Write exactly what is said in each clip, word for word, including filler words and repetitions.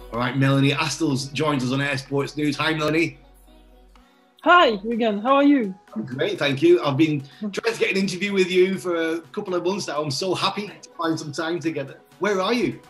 All right, Melanie Astles joins us on Air Sports News. Hi, Melanie. Hi, Wigan. How are you? I'm great, thank you. I've been trying to get an interview with you for a couple of months now. I'm so happy to find some time together. Where are you?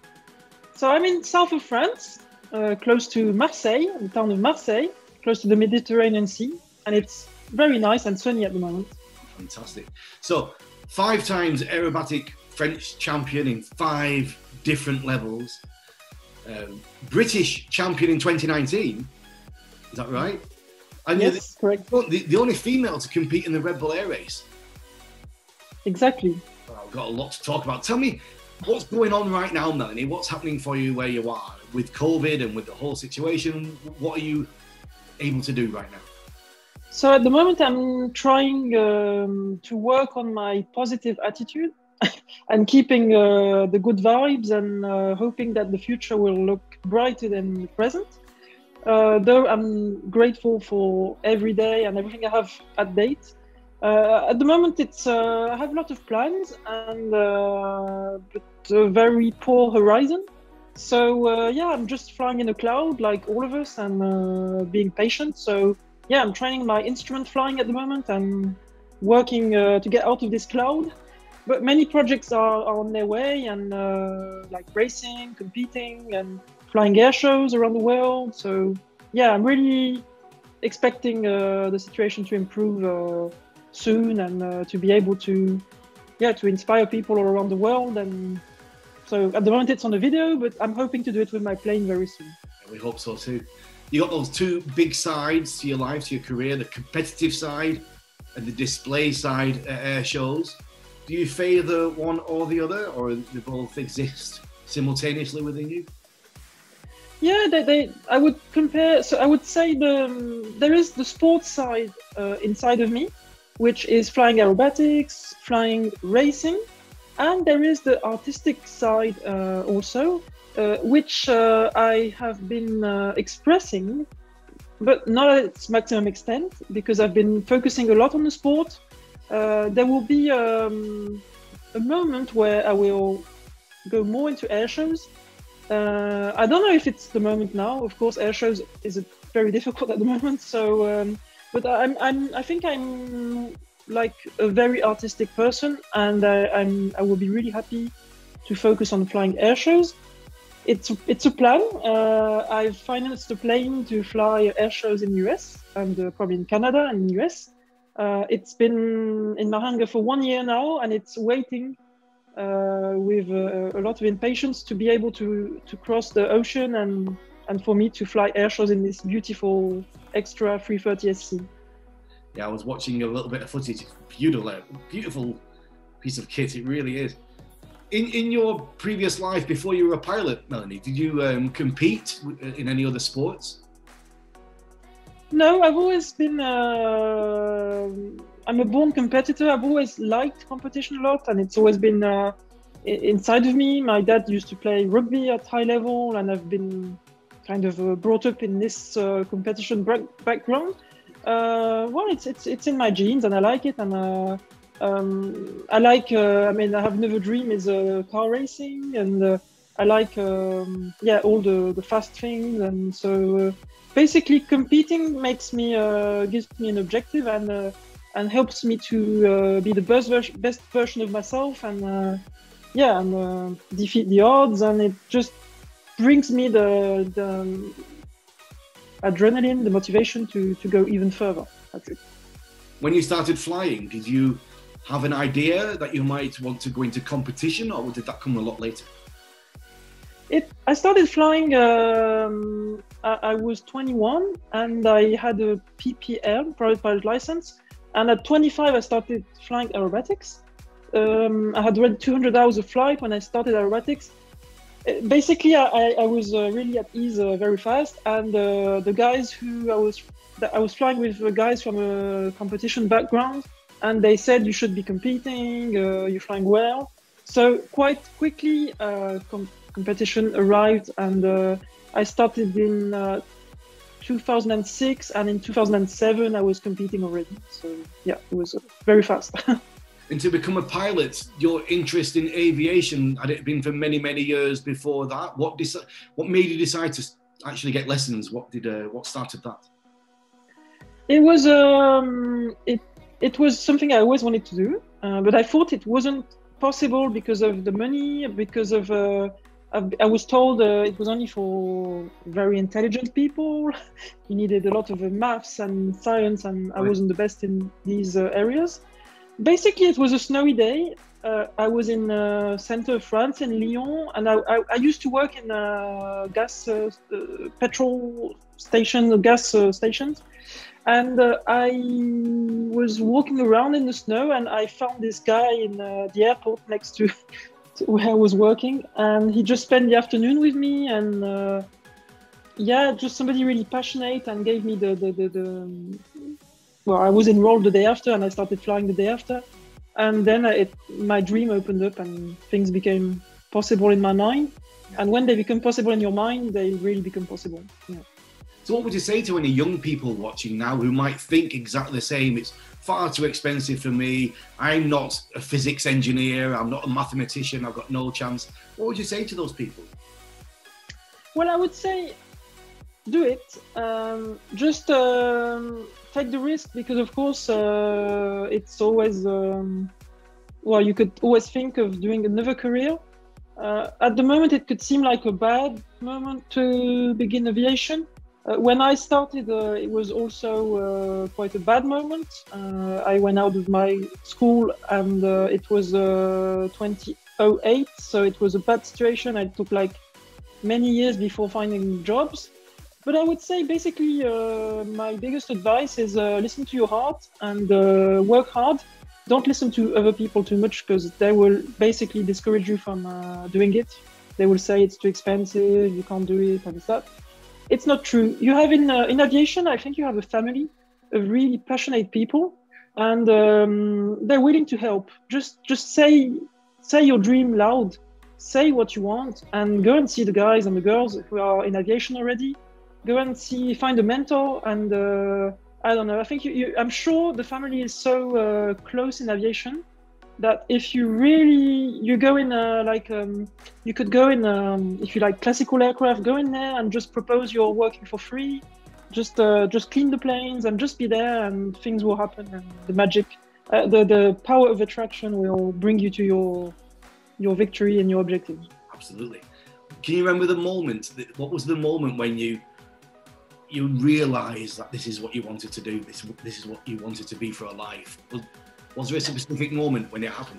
So I'm in south of France, uh, close to Marseille, the town of Marseille, close to the Mediterranean Sea, and it's very nice and sunny at the moment. Fantastic. So, five times aerobatic French champion in five different levels. Um, British champion in twenty nineteen. Is that right? And yes, you're the, correct. The, the only female to compete in the Red Bull Air Race. Exactly. Well, I've got a lot to talk about. Tell me what's going on right now, Melanie. What's happening for you where you are with COVID and with the whole situation? What are you able to do right now? So at the moment, I'm trying um, to work on my positive attitude and keeping uh, the good vibes and uh, hoping that the future will look brighter than the present. Uh, though I'm grateful for every day and everything I have at date. Uh, at the moment, it's uh, I have a lot of plans and uh, but a very poor horizon. So uh, yeah, I'm just flying in a cloud like all of us and uh, being patient. So yeah, I'm training my instrument flying at the moment and working uh, to get out of this cloud. But many projects are, are on their way and uh, like racing, competing and flying air shows around the world. So yeah, I'm really expecting uh, the situation to improve uh, soon and uh, to be able to, yeah, to inspire people all around the world. And so at the moment it's on a video, but I'm hoping to do it with my plane very soon. We hope so too. You got those two big sides to your life, to your career, the competitive side and the display side at air shows. Do you favour one or the other, or they both exist simultaneously within you? Yeah, they, they, I would compare, so I would say the, um, there is the sports side uh, inside of me, which is flying aerobatics, flying racing, and there is the artistic side uh, also, uh, which uh, I have been uh, expressing, but not at its maximum extent, because I've been focusing a lot on the sport. Uh, there will be um, a moment where I will go more into air shows. Uh, I don't know if it's the moment now. Of course, air shows is a, very difficult at the moment. So, um, but I'm, I'm, I think I'm like a very artistic person, and I, I'm, I will be really happy to focus on flying air shows. It's, it's a plan. Uh, I've financed a plane to fly air shows in the U S and uh, probably in Canada and in the U S. Uh, it's been in my hangar for one year now, and it's waiting uh, with uh, a lot of impatience to be able to, to cross the ocean and, and for me to fly air shows in this beautiful extra three thirty S C. Yeah, I was watching a little bit of footage. It's beautiful, beautiful piece of kit. It really is. In in your previous life, before you were a pilot, Melanie, did you um, compete in any other sports? No, I've always been, uh, I'm a born competitor. I've always liked competition a lot, and it's always been uh, inside of me. My dad used to play rugby at high level, and I've been kind of uh, brought up in this uh, competition background. Uh, well, it's, it's, it's in my genes, and I like it. And uh, um, I like, uh, I mean, I have another dream is uh, car racing, and uh, I like, um, yeah, all the, the fast things. And so, uh, basically, competing makes me uh, gives me an objective and uh, and helps me to uh, be the best ver best version of myself and uh, yeah, and uh, defeat the odds. And it just brings me the, the adrenaline, the motivation to to go even further. That's it. When you started flying, did you have an idea that you might want to go into competition, or did that come a lot later? It, I started flying, um, I, I was twenty-one and I had a P P L, private pilot license. And at twenty-five, I started flying aerobatics. Um, I had read two hundred hours of flight when I started aerobatics. Uh, basically, I, I was uh, really at ease uh, very fast. And uh, the guys who I was, I was flying with uh, guys from a competition background, and they said you should be competing, uh, you're flying well. So quite quickly, uh, com competition arrived, and uh, I started in uh, two thousand six, and in two thousand seven I was competing already. So yeah, it was uh, very fast. And to become a pilot, your interest in aviation, had it been for many, many years before that? What deci- what made you decide to actually get lessons? What did uh, what started that? It was um, it it was something I always wanted to do, uh, but I thought it wasn't possible because of the money, because of uh, I, I was told uh, it was only for very intelligent people. You needed a lot of uh, maths and science, and I Right. wasn't the best in these uh, areas. Basically, it was a snowy day. Uh, I was in uh, center of France in Lyon, and I, I, I used to work in uh, gas uh, uh, petrol station, gas uh, stations. And uh, I was walking around in the snow, and I found this guy in uh, the airport next to, to where I was working, and he just spent the afternoon with me. And uh, yeah, just somebody really passionate, and gave me the the, the the well, I was enrolled the day after, and I started flying the day after, and then it, my dream opened up, and things became possible in my mind. And when they become possible in your mind, they really become possible. Yeah. So what would you say to any young people watching now who might think exactly the same? It's far too expensive for me. I'm not a physics engineer. I'm not a mathematician. I've got no chance. What would you say to those people? Well, I would say do it. Um, just um, take the risk, because, of course, uh, it's always, um, well, you could always think of doing another career. Uh, at the moment, it could seem like a bad moment to begin aviation. Uh, when I started, uh, it was also uh, quite a bad moment. Uh, I went out of my school, and uh, it was uh, twenty oh eight, so it was a bad situation. I took like many years before finding jobs. But I would say basically uh, my biggest advice is uh, listen to your heart and uh, work hard. Don't listen to other people too much, because they will basically discourage you from uh, doing it. They will say it's too expensive, you can't do it, and that. It's not true. You have in uh, in aviation, I think you have a family of really passionate people, and um, they're willing to help. Just just say say your dream loud, say what you want, and go and see the guys and the girls who are in aviation already. Go and see, find a mentor, and uh, I don't know. I think you, you, I'm sure the family is so uh, close in aviation that if you really you go in uh, like um, you could go in um, if you like classical aircraft, go in there and just propose you're working for free, just uh, just clean the planes and just be there, and things will happen, and the magic, uh, the the power of attraction will bring you to your your victory and your objectives. Absolutely. Can you remember the moment? That, what was the moment when you you realised that this is what you wanted to do? This this is what you wanted to be for a life. Was, Was there a specific moment when it happened?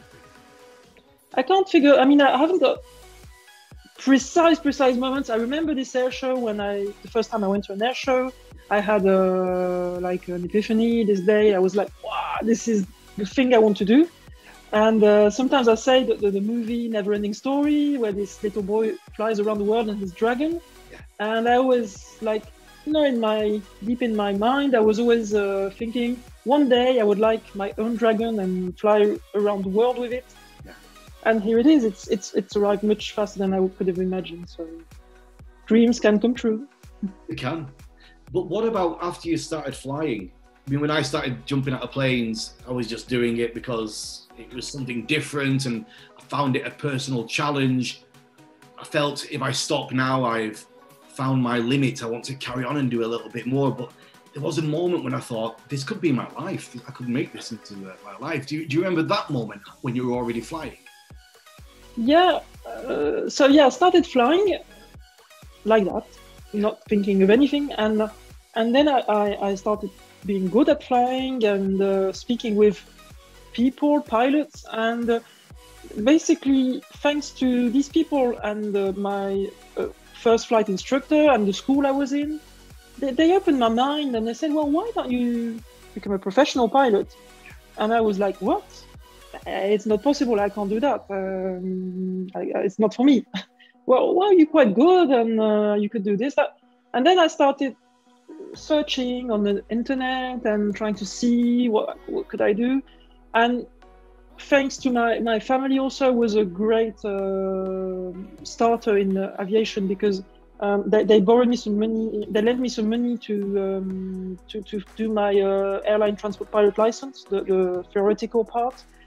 I can't figure, I mean, I haven't got precise, precise moments. I remember this air show when I, the first time I went to an air show, I had a, like an epiphany this day. I was like, wow, this is the thing I want to do. And uh, sometimes I say that the, the movie Neverending Story, where this little boy flies around the world on his dragon. Yeah. And I was like, you know, in my, deep in my mind, I was always uh, thinking, one day I would like my own dragon and fly around the world with it. Yeah. And here it is. It's it's it's arrived much faster than I could have imagined. So dreams can come true. They can. But what about after you started flying? I mean, when I started jumping out of planes, I was just doing it because it was something different, and I found it a personal challenge. I felt if I stop now, I've found my limit. I want to carry on and do a little bit more. But there was a moment when I thought, this could be my life. I could make this into uh, my life. Do you, do you remember that moment when you were already flying? Yeah. Uh, so yeah, I started flying like that, not thinking of anything. And and then I, I, I started being good at flying and uh, speaking with people, pilots. And uh, basically, thanks to these people and uh, my uh, first flight instructor and the school I was in, They, they opened my mind, and they said, well, why don't you become a professional pilot? And I was like, what? It's not possible. I can't do that. Um, I, it's not for me. Well, well, you're quite good, and uh, you could do this, that. And then I started searching on the internet and trying to see what, what could I do. And thanks to my, my family also was a great uh, starter in uh, aviation, because Um, they, they borrowed me some money. They lent me some money to um, to, to do my uh, airline transport pilot license, the, the theoretical part.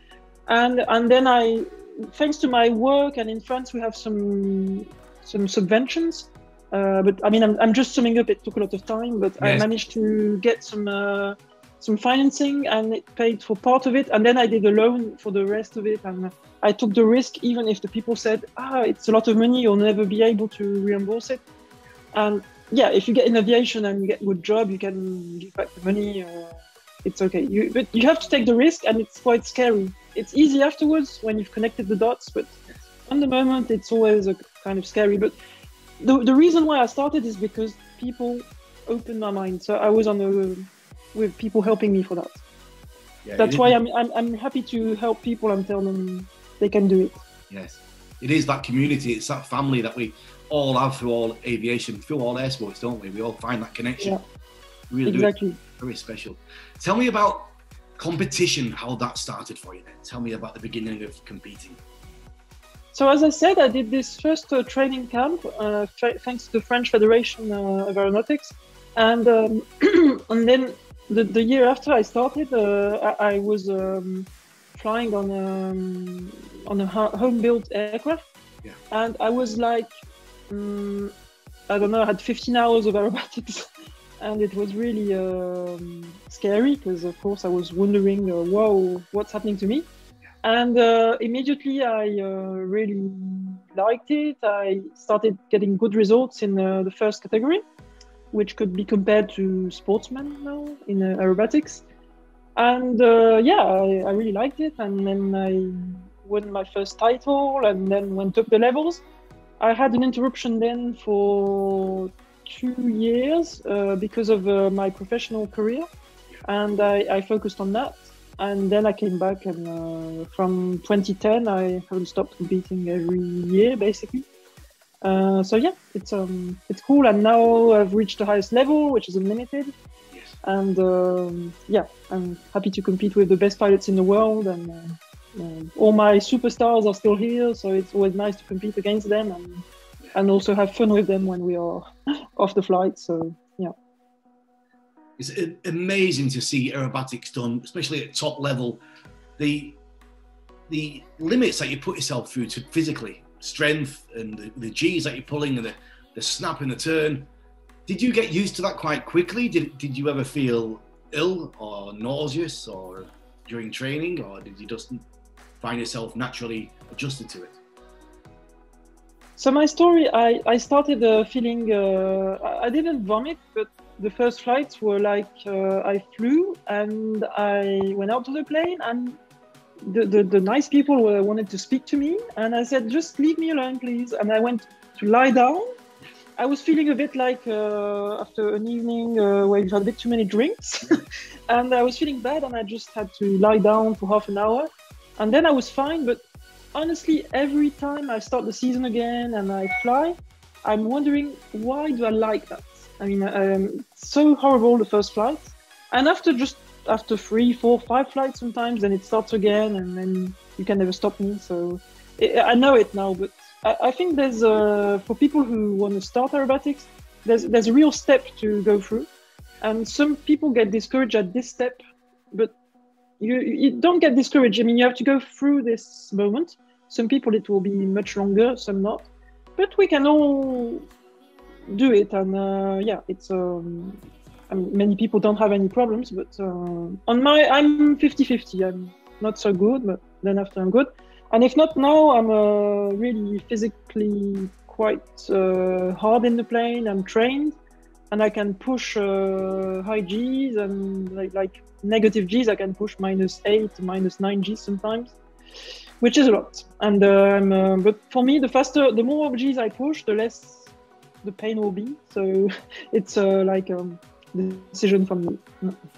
and and then I, thanks to my work, and in France we have some some subventions. Uh, but I mean, I'm I'm just summing up. It took a lot of time, but I Yes. managed to get some uh, some financing, and it paid for part of it. And then I did a loan for the rest of it, and I took the risk, even if the people said, "Ah, it's a lot of money. You'll never be able to reimburse it." And yeah, if you get in aviation and you get a good job, you can give back the money. Uh, it's okay. You, but you have to take the risk, and it's quite scary. It's easy afterwards when you've connected the dots, but on the moment, it's always a kind of scary. But the the reason why I started is because people opened my mind. So I was on a with people helping me for that. Yeah, That's it why is- I'm, I'm I'm happy to help people and tell them they can do it. Yes, it is that community. It's that family that we all have through all aviation, through all air sports, don't we? We all find that connection. Yeah, Really do it. exactly. Very special. Tell me about competition, how that started for you then. Tell me about the beginning of competing. So as I said, I did this first uh, training camp uh, f- thanks to the French Federation uh, of Aeronautics, and um, and then the, the year after I started, uh, I, I was um, flying on um, on a ho- home-built aircraft, Yeah. and I was like, um, I don't know, I had fifteen hours of aerobatics, and it was really um, scary because of course I was wondering, uh, whoa, what's happening to me? And uh, immediately I uh, really liked it. I started getting good results in uh, the first category, which could be compared to sportsmen now in uh, aerobatics. And uh, yeah, I, I really liked it. And then I won my first title and then went up the levels. I had an interruption then for two years uh, because of uh, my professional career. And I, I focused on that. And then I came back, and uh, from twenty ten, I haven't stopped competing every year, basically. Uh, so yeah, it's um, it's cool. And now I've reached the highest level, which is unlimited. Yes. And um, yeah, I'm happy to compete with the best pilots in the world, and uh, uh, all my superstars are still here. So it's always nice to compete against them, and and also have fun with them when we are off the flight. So yeah. It's a- amazing to see aerobatics done, especially at top level. The the limits that you put yourself through to physically, strength and the, the G's that you're pulling and the, the snap and the turn. Did you get used to that quite quickly? Did, did you ever feel ill or nauseous or during training, or did you just find yourself naturally adjusted to it? So my story, I, I started uh, feeling, uh, I I didn't vomit, but the first flights were like, uh, I flew and I went out to the plane, and the, the, the nice people were, wanted to speak to me. And I said, just leave me alone, please. And I went to lie down. I was feeling a bit like uh, after an evening uh, where you've had a bit too many drinks. And I was feeling bad, and I just had to lie down for half an hour. And then I was fine, but honestly, every time I start the season again and I fly, I'm wondering, why do I like that? I mean, um, it's so horrible the first flight, and after just after three, four, five flights sometimes, then it starts again, and then you can never stop me. So I I know it now, but I, I think there's uh, for people who want to start aerobatics, there's there's a real step to go through, and some people get discouraged at this step, but you you don't get discouraged. I mean, you have to go through this moment. Some people it will be much longer, some not, but we can all do it. And uh, yeah, it's um, I mean, many people don't have any problems, but uh, on my I'm fifty fifty. I'm not so good, but then after I'm good. And if not now, I'm uh, really physically quite uh, hard in the plane. I'm trained, and I can push uh, high G's and like, like negative G's. I can push minus eight, minus nine G's sometimes, which is a lot. And uh, I'm, uh, but for me, the faster, the more G's I push, the less the pain will be. So it's uh, like um, the decision from me.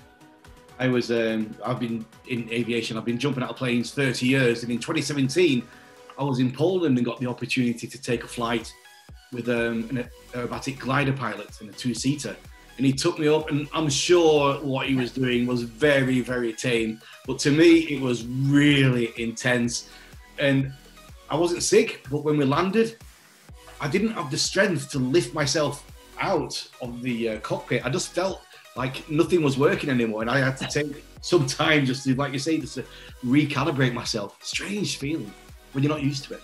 I was, um, I've been in aviation, I've been jumping out of planes thirty years, and in twenty seventeen, I was in Poland and got the opportunity to take a flight with um, an aerobatic glider pilot and a two-seater. And he took me up, and I'm sure what he was doing was very, very tame. But to me, it was really intense. And I wasn't sick, but when we landed, I didn't have the strength to lift myself out of the uh, cockpit. I just felt like nothing was working anymore, and I had to take some time just to, like you say, just to recalibrate myself. Strange feeling when you're not used to it.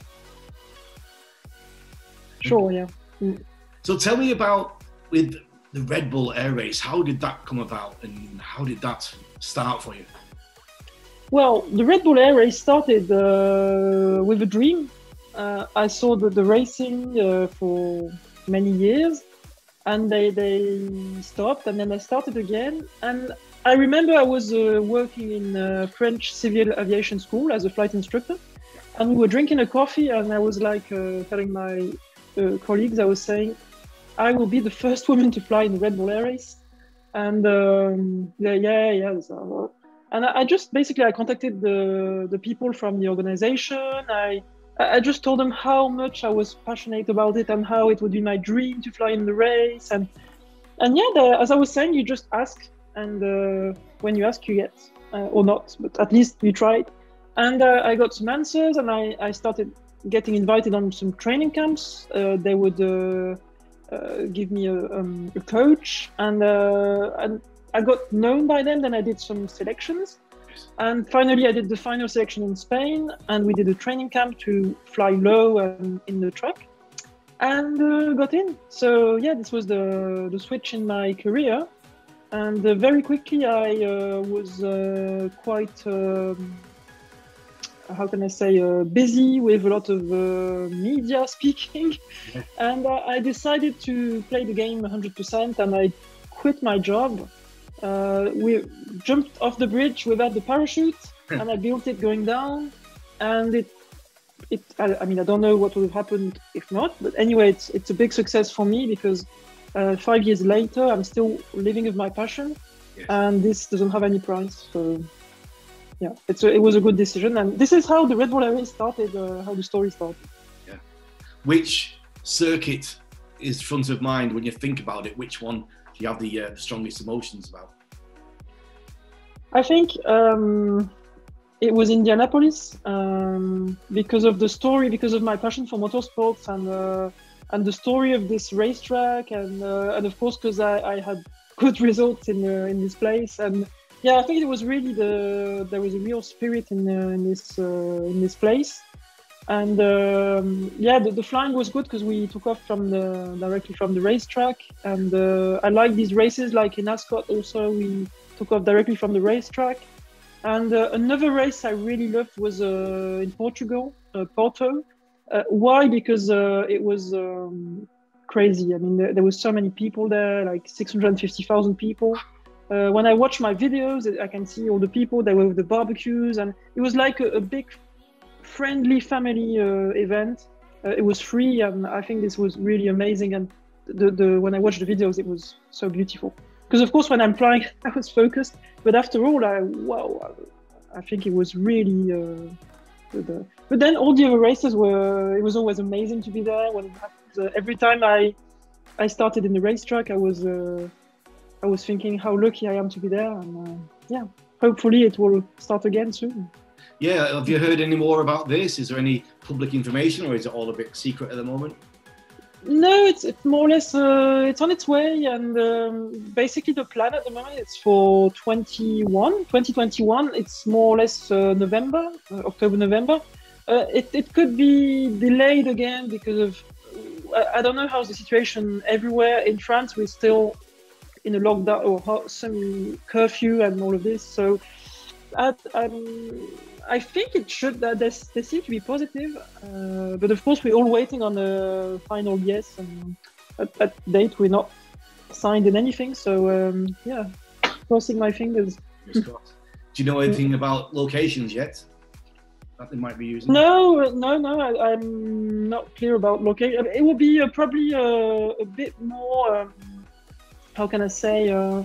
Sure, yeah. Mm. So tell me about with the Red Bull Air Race. How did that come about, and how did that start for you? Well, the Red Bull Air Race started uh, with a dream. Uh, I saw the, the racing uh, for many years, and they, they stopped, and then I started again. And I remember I was uh, working in uh, French Civil Aviation School as a flight instructor, and we were drinking a coffee, and I was like uh, telling my uh, colleagues, I was saying, I will be the first woman to fly in the Red Bull Air Race. And um, yeah, yeah, yeah. So, and I, I just basically I contacted the the people from the organization. I I just told them how much I was passionate about it and how it would be my dream to fly in the race. And and yeah, the, as I was saying, you just ask, and uh, when you ask, you get, uh, or not, but at least you tried. And uh, I got some answers, and I, I started getting invited on some training camps. Uh, they would uh, uh, give me a, um, a coach, and, uh, and I got known by them. Then I did some selections. And finally, I did the final selection in Spain, and we did a training camp to fly low and in the track, and uh, got in. So yeah, this was the, the switch in my career. And uh, very quickly, I uh, was uh, quite, um, how can I say, uh, busy with a lot of uh, media speaking. Yeah. And uh, I decided to play the game one hundred percent, and I quit my job. Uh, we jumped off the bridge without the parachute, and I built it going down. And it, it. I, I mean, I don't know what would have happened if not. But anyway, it's it's a big success for me because uh, five years later, I'm still living with my passion, yes. And this doesn't have any price. So yeah, it's a, it was a good decision, and this is how the Red Bull Air Race started. Uh, how the story started. Yeah. Which circuit is front of mind when you think about it? Which one do you have the, uh, the strongest emotions about? I think um, it was Indianapolis um, because of the story, because of my passion for motorsports, and uh, and the story of this racetrack, and uh, and of course because I, I had good results in uh, in this place, and yeah, I think it was really the there was a real spirit in, uh, in this uh, in this place. And um, yeah, the, the flying was good because we took off from the directly from the racetrack, and uh, I like these races. Like in Ascot, also we took off directly from the racetrack. And uh, another race I really loved was uh, in Portugal, uh, Porto. Uh, why? Because uh, it was um, crazy. I mean, there, there was so many people there, like six hundred fifty thousand people. Uh, when I watch my videos, I can see all the people that were with the barbecues, and it was like a, a big friendly family uh, event. Uh, it was free, and I think this was really amazing. And the, the when I watched the videos, it was so beautiful. Because of course, when I'm flying, I was focused. But after all, I wow, I think it was really. Uh, good. But then all the other races were. It was always amazing to be there. When it happens, uh, every time I, I started in the racetrack, I was, uh, I was thinking how lucky I am to be there, and uh, yeah, hopefully it will start again soon. Yeah, have you heard any more about this? Is there any public information, or is it all a bit secret at the moment? No, it's, it's more or less, uh, it's on its way, and um, basically the plan at the moment is for twenty-one, twenty twenty-one. It's more or less uh, November, uh, October, November. Uh, it, it could be delayed again because of, I, I don't know how's the situation everywhere. In France, we're still in a lockdown or some curfew and all of this. So at, um, I think it should, uh, they, they seem to be positive, uh, but of course we're all waiting on a final yes, and at that date we're not signed in anything, so um, yeah, crossing my fingers. Do you know anything about locations yet that they might be using? No, no, no, I, I'm not clear about location. It will be uh, probably uh, a bit more, um, how can I say, uh,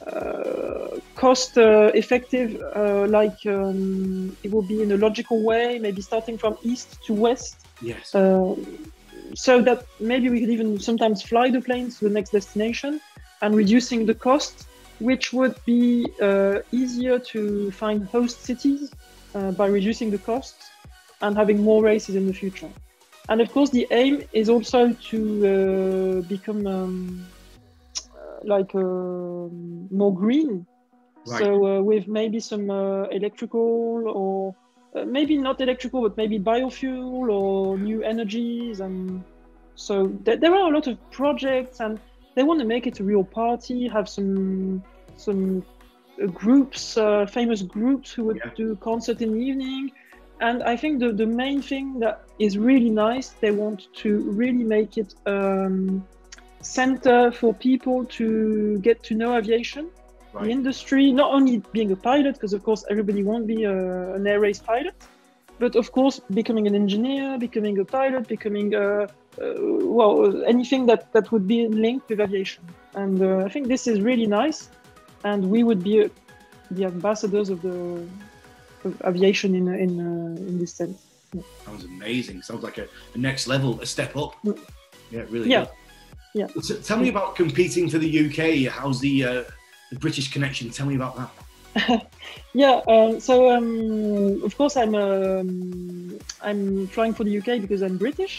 Uh, cost uh, effective, uh, like um, it will be in a logical way, maybe starting from east to west. Yes. Uh, so that maybe we could even sometimes fly the planes to the next destination, and reducing the cost, which would be uh, easier to find host cities uh, by reducing the costs and having more races in the future. And of course, the aim is also to uh, become um, like uh, more green, Right. So uh, with maybe some uh, electrical or uh, maybe not electrical, but maybe biofuel or new energies. And so th there are a lot of projects, and they want to make it a real party, have some some uh, groups, uh, famous groups who would Yeah. do concert in the evening. And I think the, the main thing that is really nice, they want to really make it um, center for people to get to know aviation, Right. the industry, not only being a pilot, because of course everybody won't be a, an air race pilot, but of course becoming an engineer, becoming a pilot, becoming a, uh, well, anything that, that would be linked with aviation. And uh, I think this is really nice, and we would be uh, the ambassadors of the of aviation in in uh, in this sense. Yeah. Sounds amazing. Sounds like a, a next level, a step up. Mm. Yeah, really. Yeah. Good. Yeah. So tell me about competing for the U K. How's the uh, the British connection? Tell me about that. Yeah. Um, so um, of course I'm um, I'm flying for the U K because I'm British.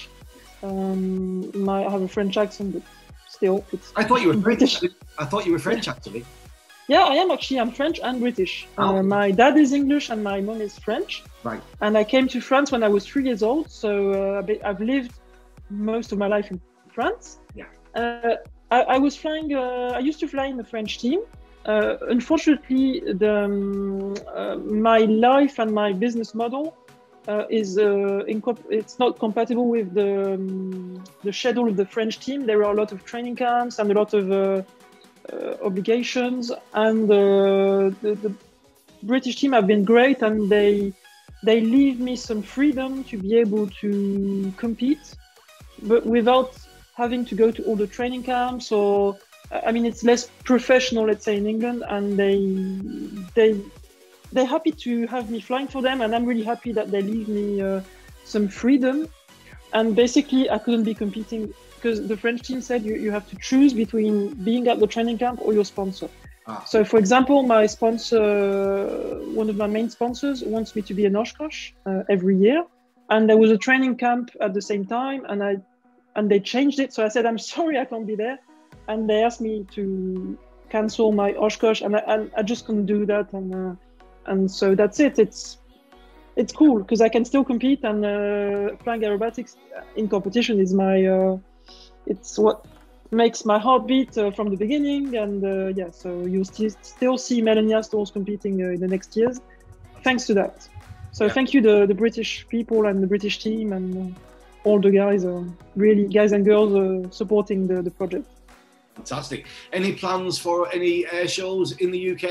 Um, my, I have a French accent, but still, it's. I thought you were British. French. I thought you were French, actually. Yeah, I am actually. I'm French and British. Oh. Uh, my dad is English and my mom is French. Right. And I came to France when I was three years old. So uh, I've lived most of my life in France. Yeah. Uh, I, I was flying. Uh, I used to fly in the French team. Uh, unfortunately, the, um, uh, my life and my business model uh, is uh, it's not compatible with the um, the schedule of the French team. There are a lot of training camps and a lot of uh, uh, obligations, and uh, the, the British team have been great, and they they leave me some freedom to be able to compete, but without having to go to all the training camps. Or I mean, it's less professional, let's say, in England, and they they they're happy to have me flying for them, and I'm really happy that they leave me uh, some freedom. And basically, I couldn't be competing because the French team said you, you have to choose between being at the training camp or your sponsor. Ah. So, for example, my sponsor, one of my main sponsors, wants me to be an Oshkosh uh, every year, and there was a training camp at the same time, and I and they changed it. So I said, I'm sorry, I can't be there. And they asked me to cancel my Oshkosh, and I, and I just couldn't do that. And uh, and so that's it. It's it's cool because I can still compete, and uh, flying aerobatics in competition is my uh, it's what makes my heart beat uh, from the beginning. And uh, yeah, so you'll st still see Melanie Astles competing uh, in the next years, thanks to that. So Yeah. thank you the the British people and the British team and uh, all the guys, uh, really guys and girls uh, supporting the the project. Fantastic. Any plans for any air shows in the U K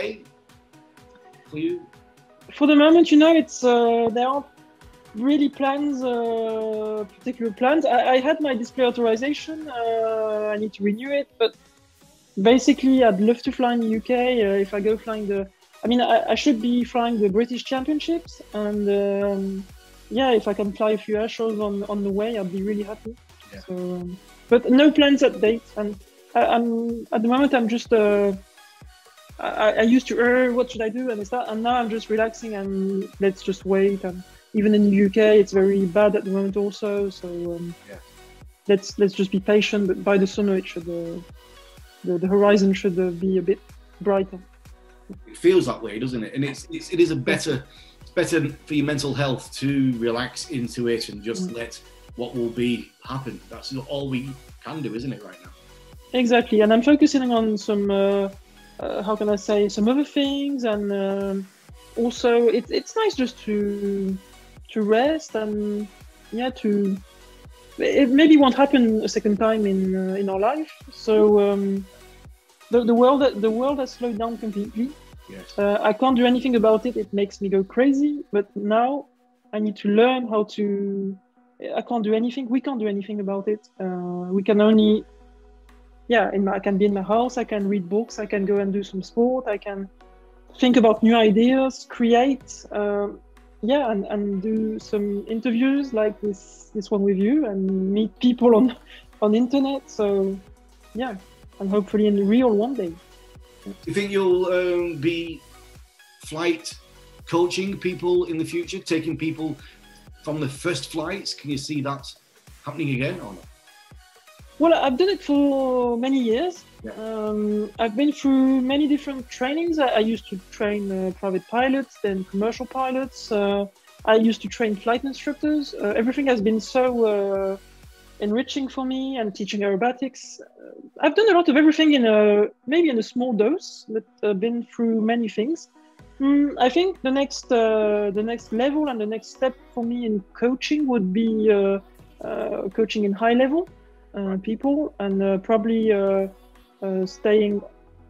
for you? For the moment, you know, it's uh, there aren't really plans, uh, particular plans. I, I had my display authorization. Uh, I need to renew it, but basically, I'd love to fly in the U K. Uh, if I go flying the, I mean, I, I should be flying the British Championships, and um, yeah, if I can fly a few air shows on on the way, I'd be really happy. Yeah. So, um, but no plans at date, and I, I'm at the moment. I'm just. Uh, I, I used to, uh, what should I do? And it's that, and now I'm just relaxing and let's just wait. And even in the U K, it's very bad at the moment also. So um, Yeah. let's let's just be patient. But by the summer, it should uh, the the horizon should uh, be a bit brighter. It feels that way, doesn't it? And it's, it's it is a better it's better for your mental health to relax into it and just Mm. let what will be happen. That's all we can do, isn't it, right now? Exactly, and I'm focusing on some. Uh, uh, how can I say, some other things, and um, also it, it's nice just to to rest and yeah to it maybe won't happen a second time in uh, in our life. So um, the the world the world has slowed down completely. Yes. Uh, I can't do anything about it. It makes me go crazy. But now I need to learn how to. I can't do anything. We can't do anything about it. Uh, we can only. Yeah, in my, I can be in my house, I can read books, I can go and do some sport, I can think about new ideas, create, um, yeah, and, and do some interviews like this this one with you, and meet people on on internet. So, yeah, and hopefully in the real one day. Do you think you'll um, be flight coaching people in the future, taking people from the first flights? Can you see that happening again or not? Well, I've done it for many years. Yeah. Um, I've been through many different trainings. I, I used to train uh, private pilots, then commercial pilots. Uh, I used to train flight instructors. Uh, everything has been so uh, enriching for me, and teaching aerobatics. Uh, I've done a lot of everything in a maybe in a small dose, but uh, been through many things. Mm, I think the next uh, the next level and the next step for me in coaching would be uh, uh, coaching in high level uh, people, and uh, probably uh, uh, staying.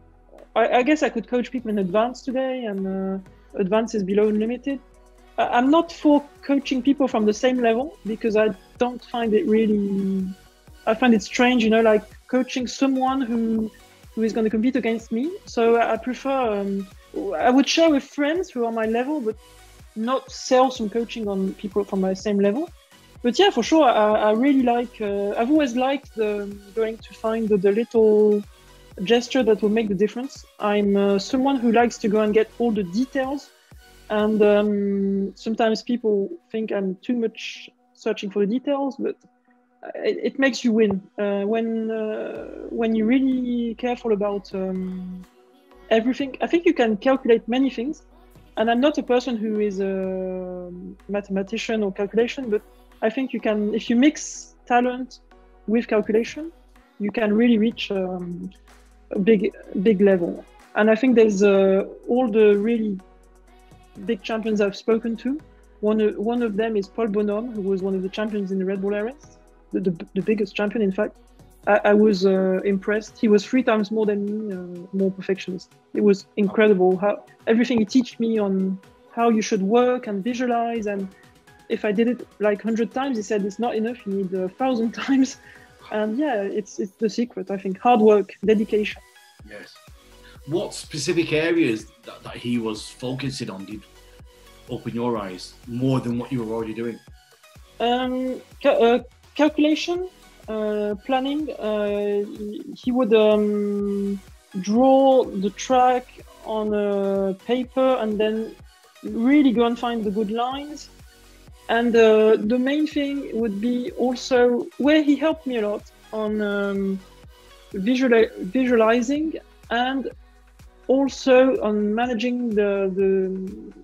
I, I guess I could coach people in advanced today, and uh, advanced is below unlimited. I, I'm not for coaching people from the same level, because I don't find it really. I find it strange, you know, like coaching someone who who is going to compete against me. So I prefer. Um, I would share with friends who are on my level, but not sell some coaching on people from my same level. But yeah, for sure, I, I really like. Uh, I've always liked the, going to find the, the little gesture that will make the difference. I'm uh, someone who likes to go and get all the details, and um, sometimes people think I'm too much searching for the details, but it, it makes you win uh, when uh, when you're really careful about. Um, Everything. I think you can calculate many things, and I'm not a person who is a mathematician or calculation, but I think you can, if you mix talent with calculation, you can really reach um, a big, big level. And I think there's uh, all the really big champions I've spoken to. One, one of them is Paul Bonhomme, who was one of the champions in the Red Bull Air Race, the, the, the biggest champion, in fact. I, I was uh, impressed. He was three times more than me, uh, more perfectionist. It was incredible how everything he taught me on how you should work and visualize. And if I did it like a hundred times, he said it's not enough. You need a thousand times. And yeah, it's it's the secret. I think hard work, dedication. Yes. What specific areas that, that he was focusing on did open your eyes more than what you were already doing? Um, ca uh, calculation. Uh, planning, uh, he would um, draw the track on a paper and then really go and find the good lines. And uh, the main thing would be also where he helped me a lot on um, visual visualizing, and also on managing the, the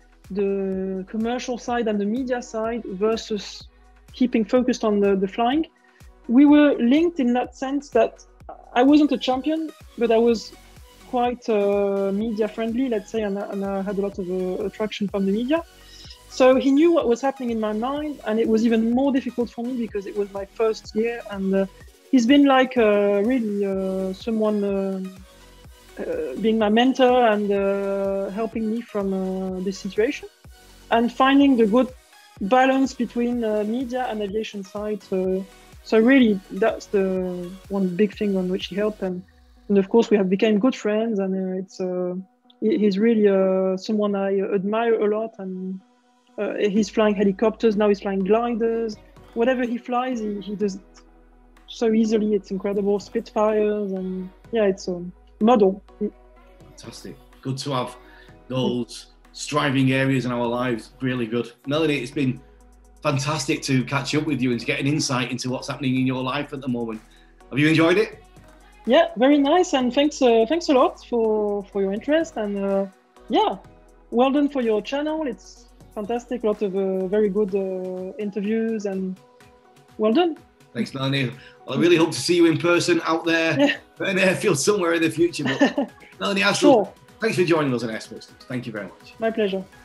the commercial side and the media side versus keeping focused on the, the flying. We were linked in that sense that I wasn't a champion, but I was quite uh, media friendly, let's say, and, and I had a lot of uh, attraction from the media. So he knew what was happening in my mind, and it was even more difficult for me because it was my first year. And uh, he's been like uh, really uh, someone uh, uh, being my mentor and uh, helping me from uh, this situation, and finding the good balance between uh, media and aviation side. So, So really, that's the one big thing on which he helped, and, and of course we have become good friends, and uh, it's uh, he's really uh, someone I admire a lot, and uh, he's flying helicopters now. He's flying gliders. Whatever he flies, he, he does it so easily. It's incredible. Spitfires, and yeah, it's a model. Fantastic. Good to have those striving areas in our lives. Really good, Melanie. It's been fantastic to catch up with you and to get an insight into what's happening in your life at the moment. Have you enjoyed it? Yeah, very nice, and thanks, uh, thanks a lot for for your interest, and uh, yeah, well done for your channel. It's fantastic, a lot of uh, very good uh, interviews, and well done. Thanks, Melanie. Well, I really hope to see you in person out there yeah. in airfield somewhere in the future. But Melanie Astral, sure. Thanks for joining us on Airspace. Thank you very much. My pleasure.